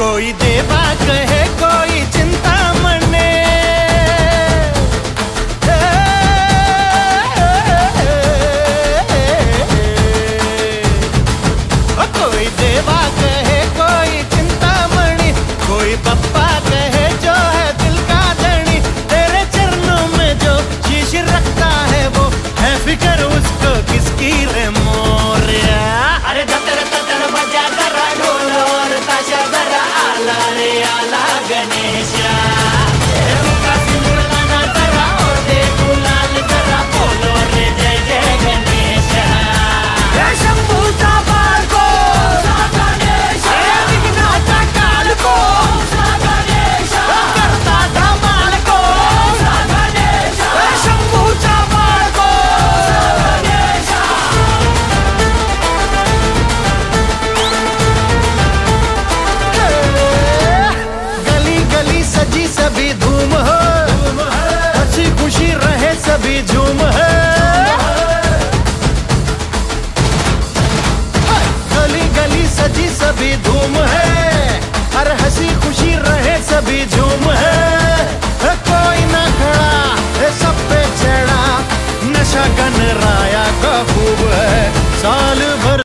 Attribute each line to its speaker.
Speaker 1: कोई देवा कहे कोई चिंता मने, कोई देवा कहे कोई चिंता मणि, कोई पप्पा कहे जो है दिल का धनी। तेरे चरणों में जो शीश रखता है वो है फिक्र उसको किसकी रे मोरिया।
Speaker 2: अरे दतर दतर बजा करा ढोल और ताशा जरा आला रे आला गणेशा। का सिंदूर लाना जरा और दे गुलाल जरा बोलो रे जय जय गणेशा।
Speaker 1: शंभूचा बाळ को विघ्नाचा काळ को करता धमाल को शंभूचा बाळ को। गली गली सजी सभी धूम हो, हंसी खुशी रहे सभी झूम है। गली गली सजी सभी धूम है, हर हंसी खुशी रहे सभी झूम है। कोई ना खड़ा सब पे चढ़ा, नशा गन राया का खूब है साल भर।